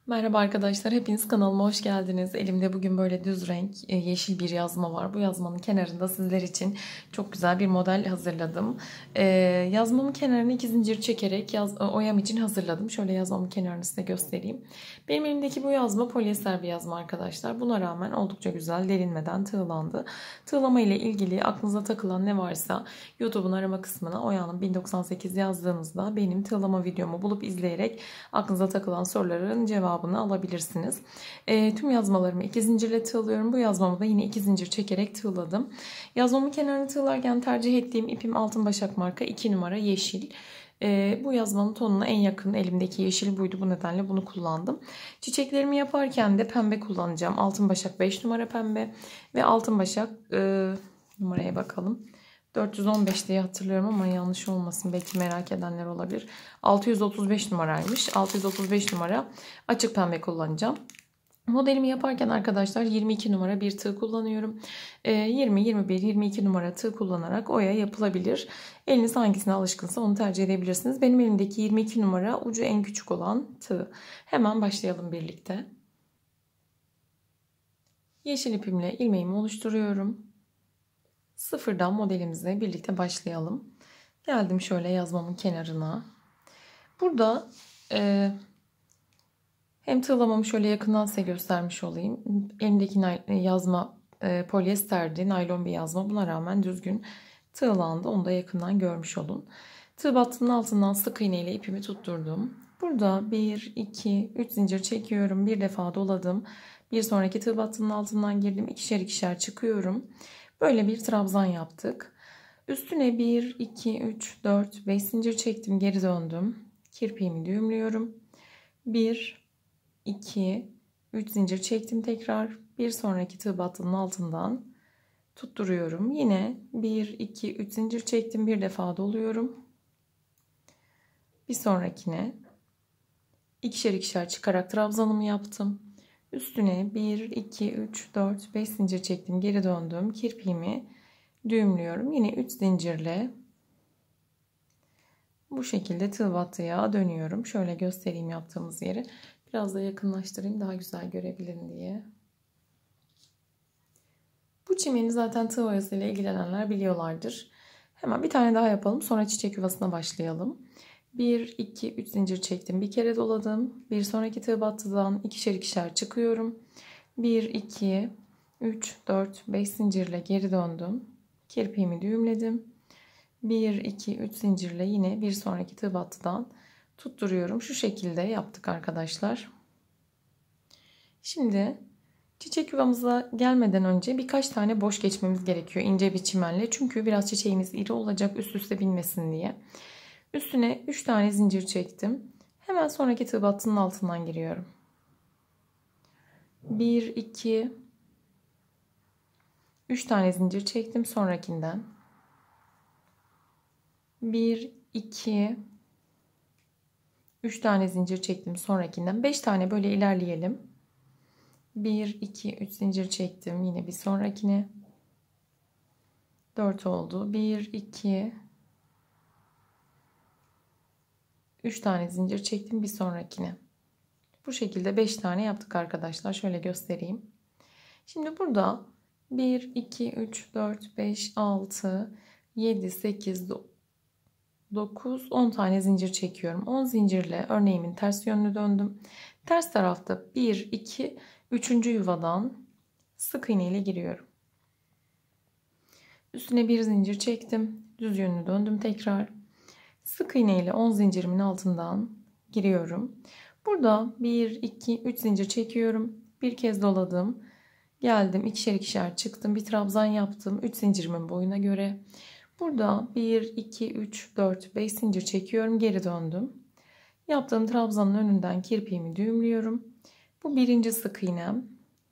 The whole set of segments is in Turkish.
Merhaba arkadaşlar, hepiniz kanalıma hoş geldiniz. Elimde bugün böyle düz renk yeşil bir yazma var. Bu yazmanın kenarında sizler için çok güzel bir model hazırladım. Yazmamın kenarını 2 zincir çekerek oyam için hazırladım. Şöyle yazmamın kenarını size göstereyim. Benim elimdeki bu yazma polyester bir yazma arkadaşlar. Buna rağmen oldukça güzel, delinmeden tığlandı. Tığlama ile ilgili aklınıza takılan ne varsa YouTube'un arama kısmına Oya'nın 1098 yazdığınızda benim tığlama videomu bulup izleyerek aklınıza takılan soruların cevabını alabilirsiniz. Tüm yazmalarımı 2 zincirle tığlıyorum. Bu yazmamı da yine 2 zincir çekerek tığladım. Yazmamın kenarını tığlarken tercih ettiğim ipim Altın Başak marka 2 numara yeşil. Bu yazmanın tonuna en yakın elimdeki yeşil buydu. Bu nedenle bunu kullandım. Çiçeklerimi yaparken de pembe kullanacağım. Altın Başak 5 numara pembe ve Altın Başak numaraya bakalım. 415 diye hatırlıyorum ama yanlış olmasın. Belki merak edenler olabilir. 635 numaraymış. 635 numara açık pembe kullanacağım. Modelimi yaparken arkadaşlar 22 numara bir tığ kullanıyorum. 20, 21, 22 numara tığ kullanarak oya yapılabilir. Eliniz hangisine alışkınsa onu tercih edebilirsiniz. Benim elimdeki 22 numara ucu en küçük olan tığ. Hemen başlayalım birlikte. Yeşil ipimle ilmeğimi oluşturuyorum. Sıfırdan modelimize birlikte başlayalım. Geldim şöyle yazmamın kenarına. Burada hem tığlamamı şöyle yakından size göstermiş olayım. Elimdeki yazma polyesterdi, naylon bir yazma. Buna rağmen düzgün tığlandı. Onu da yakından görmüş olun. Tığ battının altından sık iğne ile ipimi tutturdum. Burada 1, 2, 3 zincir çekiyorum. Bir defa doladım. Bir sonraki tığ battının altından girdim. İkişer ikişer çıkıyorum. Böyle bir trabzan yaptık. Üstüne 1, 2, 3, 4, 5 zincir çektim. Geri döndüm. Kirpiğimi düğümlüyorum. 1, 2, 3 zincir çektim tekrar. Bir sonraki tığ battının altından tutturuyorum. Yine 1, 2, 3 zincir çektim. Bir defa doluyorum. Bir sonrakine ikişer ikişer çıkarak trabzanımı yaptım. Üstüne 1, 2, 3, 4, 5 zincir çektim. Geri döndüm. Kirpiğimi düğümlüyorum. Yine 3 zincirle bu şekilde tığ battıya dönüyorum. Şöyle göstereyim yaptığımız yeri. Biraz da yakınlaştırayım daha güzel görebilin diye. Bu çimeni zaten tığ oyası ile ilgilenenler biliyorlardır. Hemen bir tane daha yapalım. Sonra çiçek yuvasına başlayalım. 1, 2, 3 zincir çektim. Bir kere doladım. Bir sonraki tığ battıdan ikişer ikişer çıkıyorum. 1, 2, 3, 4, 5 zincirle geri döndüm. Kirpiğimi düğümledim. 1, 2, 3 zincirle yine bir sonraki tığ battıdan tutturuyorum. Şu şekilde yaptık arkadaşlar. Şimdi çiçek yuvamıza gelmeden önce birkaç tane boş geçmemiz gerekiyor ince bir çimenle. Çünkü biraz çiçeğimiz iri olacak üst üste binmesin diye. Üstüne 3 tane zincir çektim. Hemen sonraki tığ battının altından giriyorum. 1, 2, 3 tane zincir çektim sonrakinden. 1, 2, 3 tane zincir çektim sonrakinden. 5 tane böyle ilerleyelim. 1, 2, 3 zincir çektim. Yine bir sonrakine. 4 oldu. 1, 2, 3 tane zincir çektim bir sonrakine. Bu şekilde 5 tane yaptık arkadaşlar. Şöyle göstereyim. Şimdi burada 1, 2, 3, 4, 5, 6, 7, 8, 9, 10 tane zincir çekiyorum. 10 zincirle örneğimin ters yönünü döndüm. Ters tarafta 1, 2, 3. yuvadan sık iğne ile giriyorum. Üstüne bir zincir çektim. Düz yönünü döndüm tekrar. Sık iğne ile 10 zincirimin altından giriyorum. Burada 1, 2, 3 zincir çekiyorum. Bir kez doladım. Geldim ikişer ikişer çıktım. Bir trabzan yaptım. 3 zincirimin boyuna göre. Burada 1, 2, 3, 4, 5 zincir çekiyorum. Geri döndüm. Yaptığım trabzanın önünden kirpiğimi düğümlüyorum. Bu birinci sık iğnem.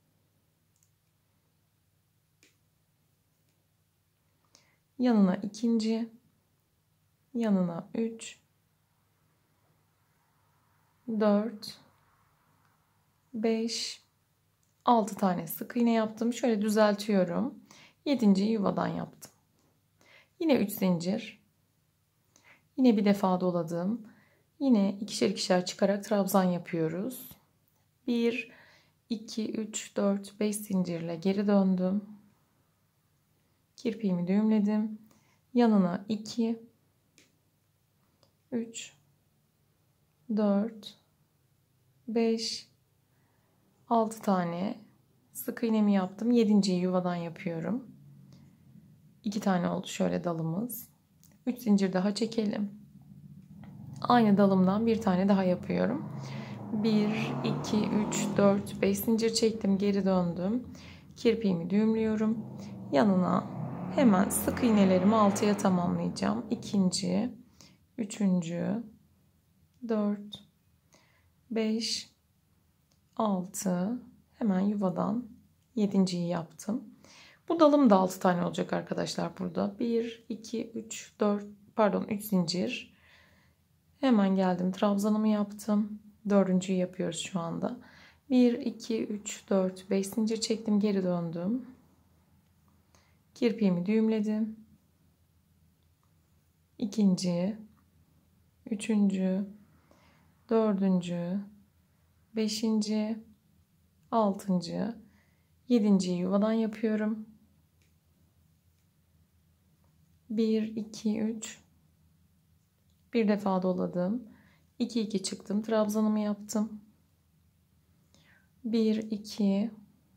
Yanına ikinci. Yanına 3, 4, 5, 6 tane sık iğne yaptım. Şöyle düzeltiyorum. 7. yuvadan yaptım. Yine 3 zincir. Yine bir defa doladım. Yine ikişer ikişer çıkarak trabzan yapıyoruz. 1, 2, 3, 4, 5 zincirle geri döndüm. Kirpiğimi düğümledim. Yanına 2, 3, 4, 5, 6 tane sık iğnemi yaptım. 7.'yi yuvadan yapıyorum. 2 tane oldu şöyle dalımız. 3 zincir daha çekelim. Aynı dalımdan bir tane daha yapıyorum. 1, 2, 3, 4, 5 zincir çektim. Geri döndüm. Kirpiğimi düğümlüyorum. Yanına hemen sık iğnelerimi 6'ya tamamlayacağım. İkinci, üçüncü, 4, 5, 6. Hemen yuvadan 7.'yi yaptım. Bu dalım da 6 tane olacak arkadaşlar burada. 1, 2, 3, 4, pardon 3 zincir. Hemen geldim. Trabzanımı yaptım. 4.'yü yapıyoruz şu anda. 1, 2, 3, 4, 5 zincir çektim. Geri döndüm. Kirpiğimi düğümledim. İkinci, üçüncü, dördüncü, beşinci, altıncı, 7.'yi yuvadan yapıyorum. 1, 2, 3. Bir defa doladım. 2, 2 çıktım. Trabzanımı yaptım. 1, 2,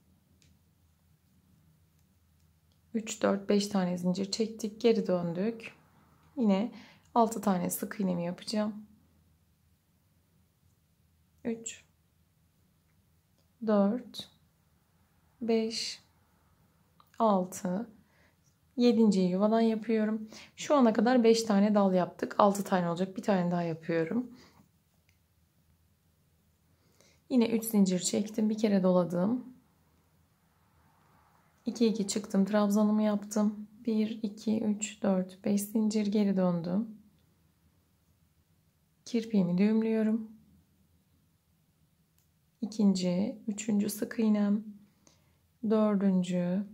3, 4, 5 tane zincir çektik. Geri döndük. Yine 6 tane sık iğnemi yapacağım. 3, 4, 5, 6, 7.'yi yuvadan yapıyorum. Şu ana kadar 5 tane dal yaptık. 6 tane olacak. Bir tane daha yapıyorum. Yine 3 zincir çektim. Bir kere doladım. 2, 2 çıktım. Trabzanımı yaptım. 1, 2, 3, 4, 5 zincir geri döndüm. Kirpiğimi düğümlüyorum. İkinci, üçüncü sık iğnem. Dördüncü,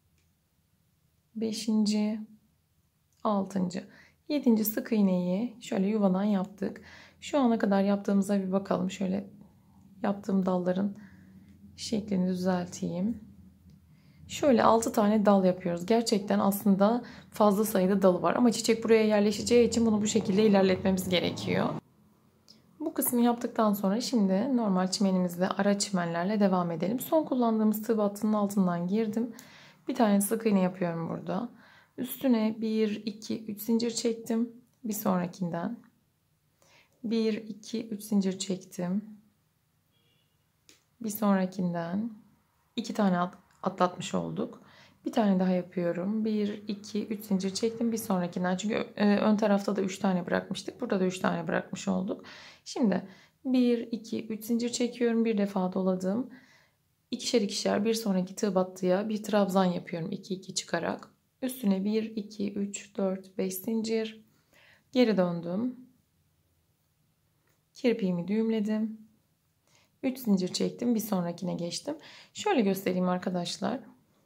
beşinci, altıncı, 7. sık iğneyi şöyle yuvadan yaptık. Şu ana kadar yaptığımıza bir bakalım. Şöyle yaptığım dalların şeklini düzelteyim. Şöyle 6 tane dal yapıyoruz. Gerçekten aslında fazla sayıda dalı var ama çiçek buraya yerleşeceği için bunu bu şekilde ilerletmemiz gerekiyor. Bu kısmı yaptıktan sonra şimdi normal çimenimizle ara çimenlerle devam edelim. Son kullandığımız tığ battının altından girdim. Bir tane sık iğne yapıyorum burada. Üstüne 1, 2, 3 zincir çektim. Bir sonrakinden. 1, 2, 3 zincir çektim. Bir sonrakinden. 2 tane atlatmış olduk. Bir tane daha yapıyorum. 1, 2, 3 zincir çektim. Bir sonrakinden. Çünkü ön tarafta da 3 tane bırakmıştık. Burada da 3 tane bırakmış olduk. Şimdi 1, 2, 3 zincir çekiyorum. Bir defa doladım. İkişer ikişer bir sonraki tığ battıya bir trabzan yapıyorum. 2, 2 çıkarak. Üstüne 1, 2, 3, 4, 5 zincir. Geri döndüm. Kirpiğimi düğümledim. 3 zincir çektim. Bir sonrakine geçtim. Şöyle göstereyim arkadaşlar.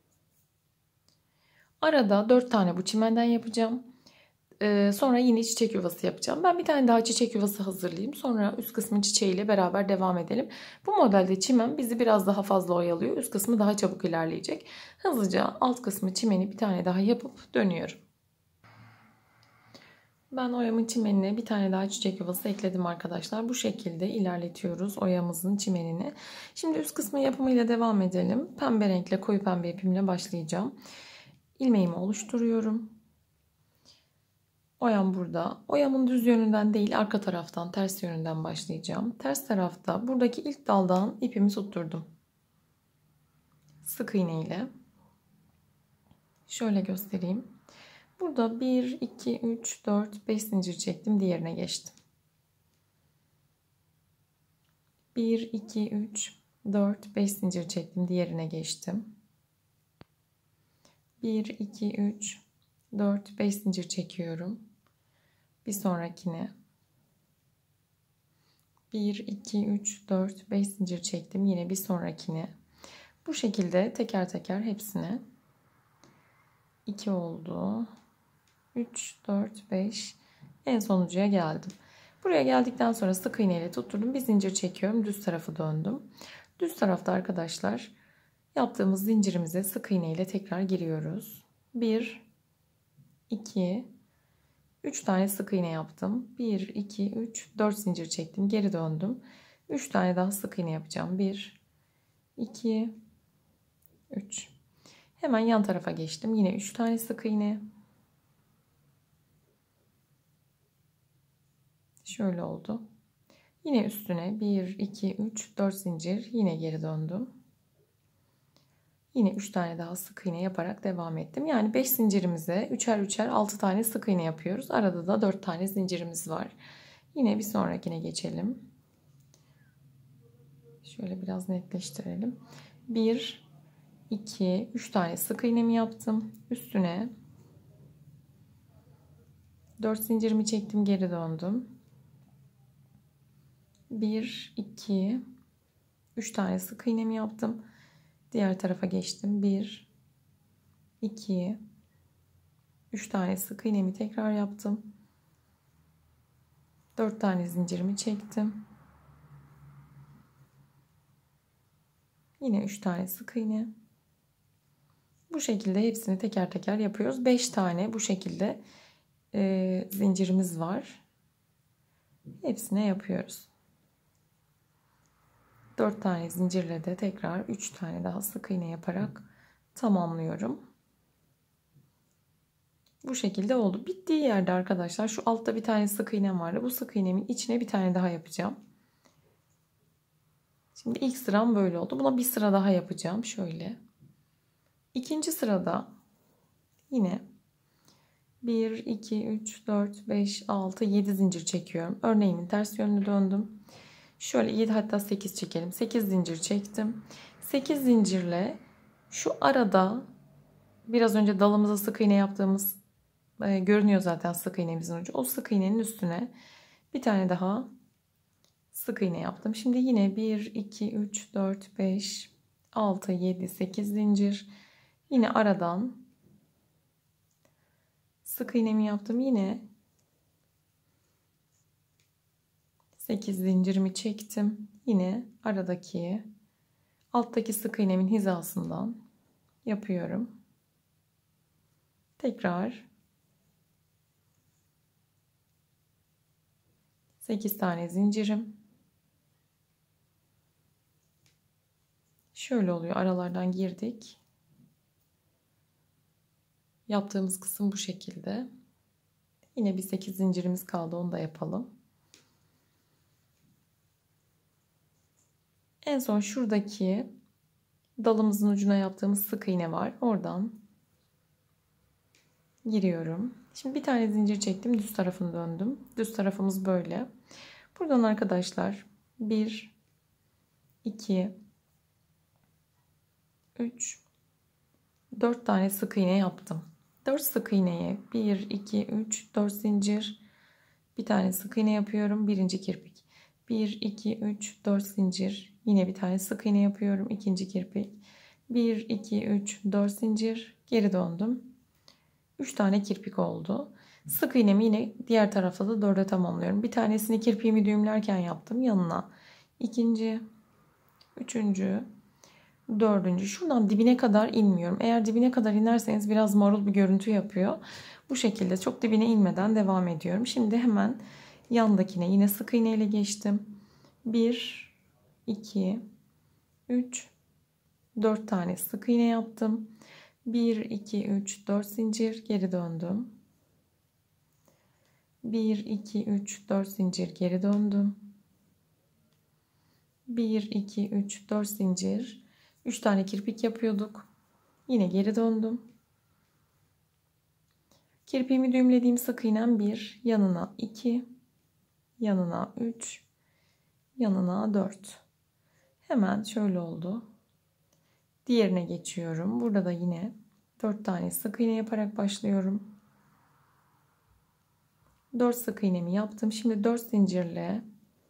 Arada 4 tane bu çimenden yapacağım. Sonra yine çiçek yuvası yapacağım. Ben bir tane daha çiçek yuvası hazırlayayım. Sonra üst kısmın çiçeğiyle beraber devam edelim. Bu modelde çimen bizi biraz daha fazla oyalıyor. Üst kısmı daha çabuk ilerleyecek. Hızlıca alt kısmı çimeni bir tane daha yapıp dönüyorum. Ben oyamın çimenine bir tane daha çiçek yuvası ekledim arkadaşlar. Bu şekilde ilerletiyoruz oyamızın çimenini. Şimdi üst kısmı yapımıyla devam edelim. Pembe renkle, koyu pembe ipimle başlayacağım. İlmeğimi oluşturuyorum. Oyam burada. Oyamın düz yönünden değil arka taraftan, ters yönünden başlayacağım. Ters tarafta buradaki ilk daldan ipimi tutturdum. Sık iğne ile. Şöyle göstereyim. Burada 1, 2, 3, 4, 5 zincir çektim. Diğerine geçtim. 1, 2, 3, 4, 5 zincir çektim. Diğerine geçtim. 1, 2, 3, 4, 5 zincir çekiyorum. Bir sonrakine 1, 2, 3, 4, 5 zincir çektim. Yine bir sonrakine. Bu şekilde teker teker hepsine 2 oldu. 3, 4, 5. En sonuncuya geldim. Buraya geldikten sonra sık iğne ile tutturdum. Bir zincir çekiyorum. Düz tarafı döndüm. Düz tarafta arkadaşlar yaptığımız zincirimize sık iğne ile tekrar giriyoruz. 1, 2, 3 tane sık iğne yaptım. 1, 2, 3, 4 zincir çektim. Geri döndüm. 3 tane daha sık iğne yapacağım. 1, 2, 3. Hemen yan tarafa geçtim. Yine 3 tane sık iğne. Şöyle oldu. Yine üstüne 1, 2, 3, 4 zincir. Yine geri döndüm. Yine 3 tane daha sık iğne yaparak devam ettim. Yani 5 zincirimize 3'er 3'er 6 tane sık iğne yapıyoruz. Arada da 4 tane zincirimiz var. Yine bir sonrakine geçelim. Şöyle biraz netleştirelim. 1, 2, 3 tane sık iğnemi yaptım. Üstüne 4 zincirimi çektim, geri döndüm. 1, 2, 3 tane sık iğnemi yaptım. Diğer tarafa geçtim. 1, 2, 3 tane sık iğnemi tekrar yaptım. 4 tane zincirimi çektim. Yine 3 tane sık iğne. Bu şekilde hepsini teker teker yapıyoruz. 5 tane bu şekilde zincirimiz var. Hepsine yapıyoruz. 4 tane zincirle de tekrar 3 tane daha sık iğne yaparak tamamlıyorum. Bu şekilde oldu. Bittiği yerde arkadaşlar şu altta bir tane sık iğnem vardı. Bu sık iğnemin içine bir tane daha yapacağım. Şimdi ilk sıram böyle oldu. Buna bir sıra daha yapacağım. Şöyle. İkinci sırada yine 1, 2, 3, 4, 5, 6, 7 zincir çekiyorum. Örneğimin ters yönünü döndüm. Şöyle 7, hatta 8 çekelim. 8 zincir çektim. 8 zincirle şu arada biraz önce dalımıza sık iğne yaptığımız görünüyor zaten sık iğnemizin ucu. O sık iğnenin üstüne bir tane daha sık iğne yaptım. Şimdi yine 1, 2, 3, 4, 5, 6, 7, 8 zincir. Yine aradan sık iğnemi yaptım. Yine 8 zincirimi çektim. Yine aradaki alttaki sık iğnemin hizasından yapıyorum. Tekrar 8 tane zincirim. Şöyle oluyor. Aralardan girdik. Yaptığımız kısım bu şekilde. Yine bir 8 zincirimiz kaldı. Onu da yapalım. En son şuradaki dalımızın ucuna yaptığımız sık iğne var. Oradan giriyorum. Şimdi bir tane zincir çektim. Düz tarafını döndüm. Düz tarafımız böyle. Buradan arkadaşlar 1, 2, 3, 4 tane sık iğne yaptım. 4 sık iğneye 1, 2, 3, 4 zincir. Bir tane sık iğne yapıyorum. Birinci kirpik. 1, 2, 3, 4 zincir. Yine bir tane sık iğne yapıyorum. İkinci kirpik. 1, 2, 3, 4 zincir. Geri döndüm. 3 tane kirpik oldu. Sık iğnemi yine diğer tarafta da 4'e tamamlıyorum. Bir tanesini kirpiğimi düğümlerken yaptım. Yanına ikinci, üçüncü, dördüncü. Şuradan dibine kadar inmiyorum. Eğer dibine kadar inerseniz biraz marul bir görüntü yapıyor. Bu şekilde çok dibine inmeden devam ediyorum. Şimdi hemen yandakine yine sık iğne ile geçtim. 1, 2, 3, 4 tane sık iğne yaptım. 1, 2, 3, 4 zincir, geri döndüm. 1, 2, 3, 4 zincir, geri döndüm. 1, 2, 3, 4 zincir. 3 tane kirpik yapıyorduk. Yine geri döndüm. Kirpiğimi düğümlediğim sık iğnem 1, yanına 2, yanına 3, yanına 4. Hemen şöyle oldu. Diğerine geçiyorum. Burada da yine 4 tane sık iğne yaparak başlıyorum. 4 sık iğnemi yaptım. Şimdi 4 zincirle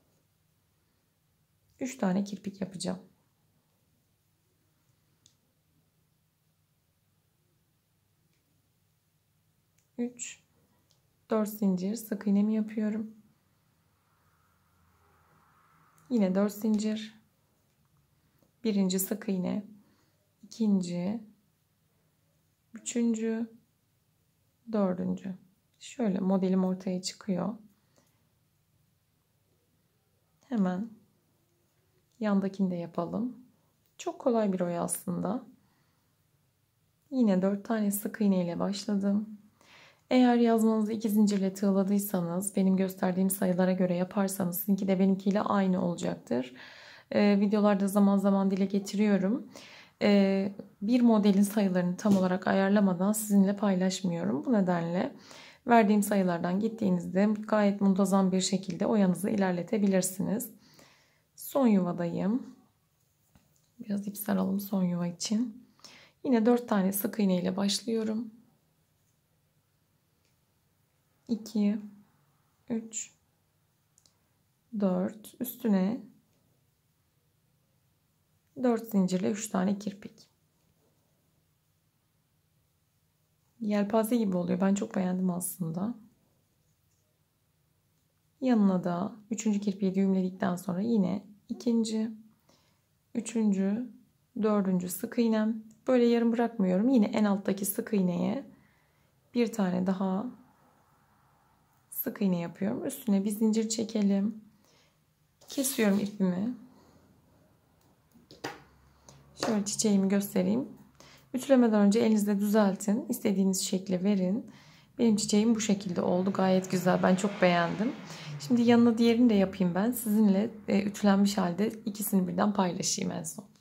3 tane kirpik yapacağım. 3, 4 zincir sık iğnemi yapıyorum. Yine 4 zincir. Birinci sık iğne, ikinci, üçüncü, dördüncü. Şöyle modelim ortaya çıkıyor. Hemen yandakini de yapalım. Çok kolay bir oya aslında. Yine 4 tane sık iğne ile başladım. Eğer yazmanızı 2 zincirle tığladıysanız, benim gösterdiğim sayılara göre yaparsanız sizinki de benimkiyle aynı olacaktır. Videolarda zaman zaman dile getiriyorum. Bir modelin sayılarını tam olarak ayarlamadan sizinle paylaşmıyorum. Bu nedenle verdiğim sayılardan gittiğinizde gayet muntazam bir şekilde oyanızı ilerletebilirsiniz. Son yuvadayım. Biraz ip saralım son yuva için. Yine 4 tane sık iğne ile başlıyorum. 2, 3, 4, üstüne 4 zincirle 3 tane kirpik. Yelpaze gibi oluyor. Ben çok beğendim aslında. Yanına da 3. kirpiği düğümledikten sonra yine 2. 3. 4. sık iğnem. Böyle yarım bırakmıyorum. Yine en alttaki sık iğneye bir tane daha sık iğne yapıyorum. Üstüne bir zincir çekelim. Kesiyorum ipimi. Şöyle çiçeğimi göstereyim. Ütülemeden önce elinizle düzeltin. İstediğiniz şekli verin. Benim çiçeğim bu şekilde oldu. Gayet güzel. Ben çok beğendim. Şimdi yanına diğerini de yapayım ben. Sizinle ütülenmiş halde ikisini birden paylaşayım en son.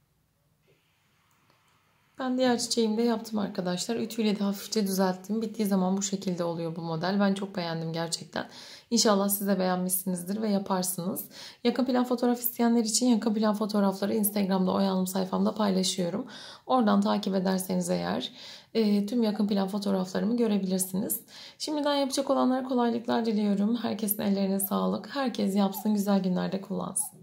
Ben diğer çiçeğimi de yaptım arkadaşlar. Ütüyle de hafifçe düzelttim. Bittiği zaman bu şekilde oluyor bu model. Ben çok beğendim gerçekten. İnşallah siz de beğenmişsinizdir ve yaparsınız. Yakın plan fotoğraf isteyenler için yakın plan fotoğrafları Instagram'da Oya sayfamda paylaşıyorum. Oradan takip ederseniz eğer tüm yakın plan fotoğraflarımı görebilirsiniz. Şimdiden yapacak olanlara kolaylıklar diliyorum. Herkesin ellerine sağlık. Herkes yapsın, güzel günlerde kullansın.